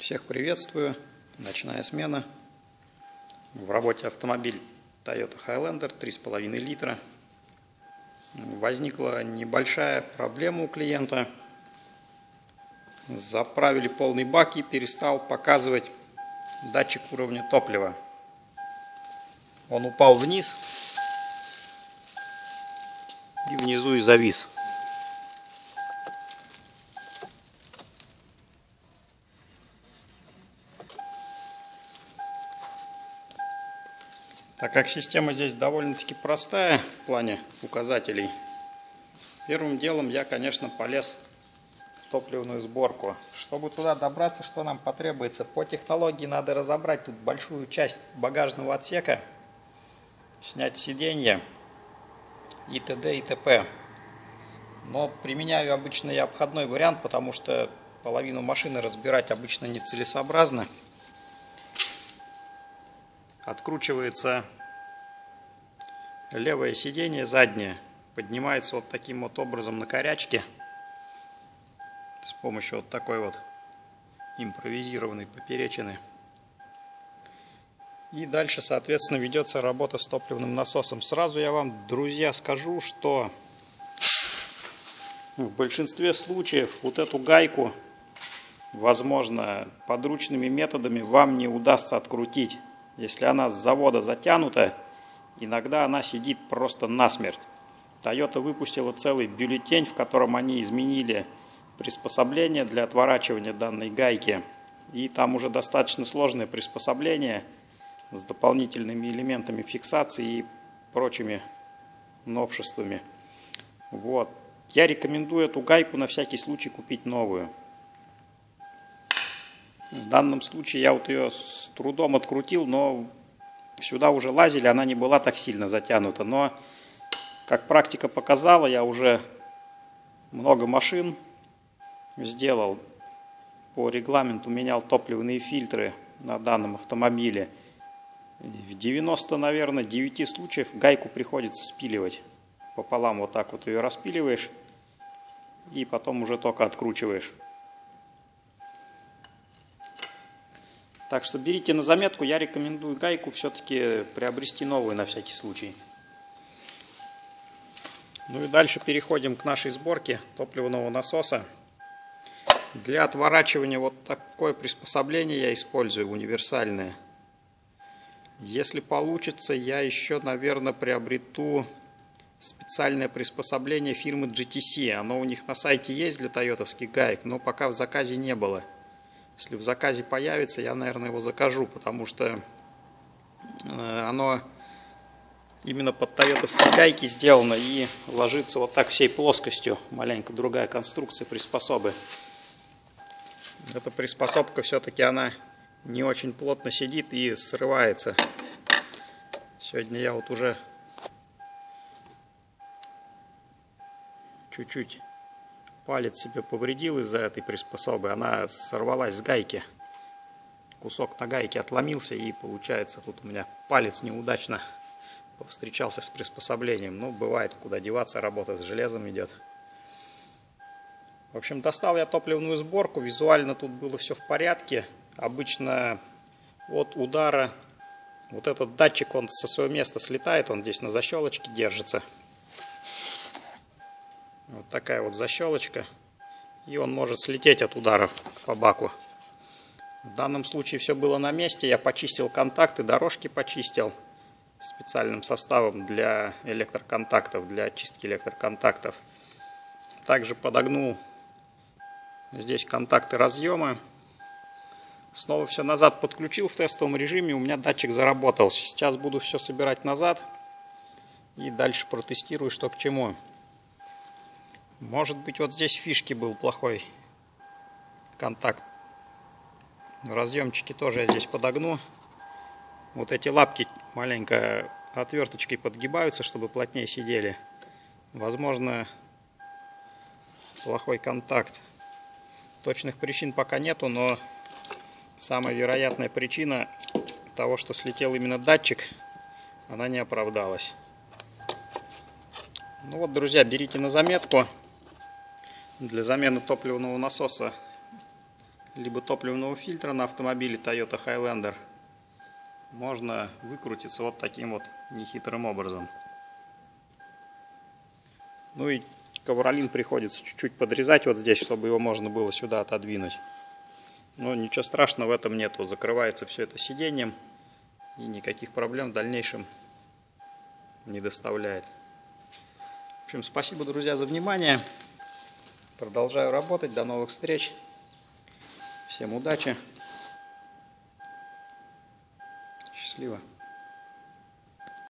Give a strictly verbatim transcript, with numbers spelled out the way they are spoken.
Всех приветствую. Ночная смена. В работе автомобиль Toyota Highlander три с половиной литра. Возникла небольшая проблема у клиента. Заправили полный бак и перестал показывать датчик уровня топлива. Он упал вниз и внизу и завис. Так как система здесь довольно-таки простая в плане указателей, первым делом я, конечно, полез в топливную сборку. Чтобы туда добраться, что нам потребуется? По технологии надо разобрать тут большую часть багажного отсека, снять сиденье и т.д. и т.п. Но применяю обычно я обходной вариант, потому что половину машины разбирать обычно нецелесообразно. Откручивается левое сиденье, заднее, поднимается вот таким вот образом на корячке с помощью вот такой вот импровизированной поперечины. И дальше, соответственно, ведется работа с топливным насосом. Сразу я вам, друзья, скажу, что в большинстве случаев вот эту гайку, возможно, подручными методами вам не удастся открутить. Если она с завода затянута, иногда она сидит просто насмерть. Toyota выпустила целый бюллетень, в котором они изменили приспособление для отворачивания данной гайки. И там уже достаточно сложное приспособление с дополнительными элементами фиксации и прочими новшествами. Вот. Я рекомендую эту гайку на всякий случай купить новую. В данном случае я вот ее с трудом открутил, но сюда уже лазили, она не была так сильно затянута. Но, как практика показала, я уже много машин сделал. По регламенту менял топливные фильтры на данном автомобиле. В девяноста, наверное, девяти случаев гайку приходится спиливать. Пополам вот так вот ее распиливаешь и потом уже только откручиваешь. Так что берите на заметку, я рекомендую гайку все-таки приобрести новую на всякий случай. Ну и дальше переходим к нашей сборке топливного насоса. Для отворачивания вот такое приспособление я использую, универсальное. Если получится, я еще, наверное, приобрету специальное приспособление фирмы джи ти си. Оно у них на сайте есть для тойотовских гаек, но пока в заказе не было. Если в заказе появится, я, наверное, его закажу, потому что оно именно под тойотовские гайки сделано и ложится вот так всей плоскостью. Маленько другая конструкция приспособы. Эта приспособка все-таки она не очень плотно сидит и срывается. Сегодня я вот уже чуть-чуть палец себе повредил из-за этой приспособы. Она сорвалась с гайки. Кусок на гайке отломился, и получается тут у меня палец неудачно повстречался с приспособлением. Ну, бывает, куда деваться, работа с железом идет. В общем, достал я топливную сборку. Визуально тут было все в порядке. Обычно от удара вот этот датчик, он со своего места слетает, он здесь на защелочке держится. Вот такая вот защелочка. И он может слететь от ударов по баку. В данном случае все было на месте. Я почистил контакты, дорожки почистил специальным составом для электроконтактов, для очистки электроконтактов. Также подогнул здесь контакты разъема. Снова все назад подключил в тестовом режиме. У меня датчик заработал. Сейчас буду все собирать назад. И дальше протестирую, что к чему. Может быть, вот здесь фишки был плохой контакт. Разъемчики тоже я здесь подогну. Вот эти лапки маленько отверточкой подгибаются, чтобы плотнее сидели. Возможно, плохой контакт. Точных причин пока нету, но самая вероятная причина того, что слетел именно датчик, она не оправдалась. Ну вот, друзья, берите на заметку. Для замены топливного насоса либо топливного фильтра на автомобиле Toyota Highlander можно выкрутиться вот таким вот нехитрым образом. Ну и ковролин приходится чуть-чуть подрезать вот здесь, чтобы его можно было сюда отодвинуть. Но ничего страшного в этом нету. Закрывается все это сиденьем и никаких проблем в дальнейшем не доставляет. В общем, спасибо, друзья, за внимание. Продолжаю работать. До новых встреч. Всем удачи. Счастливо.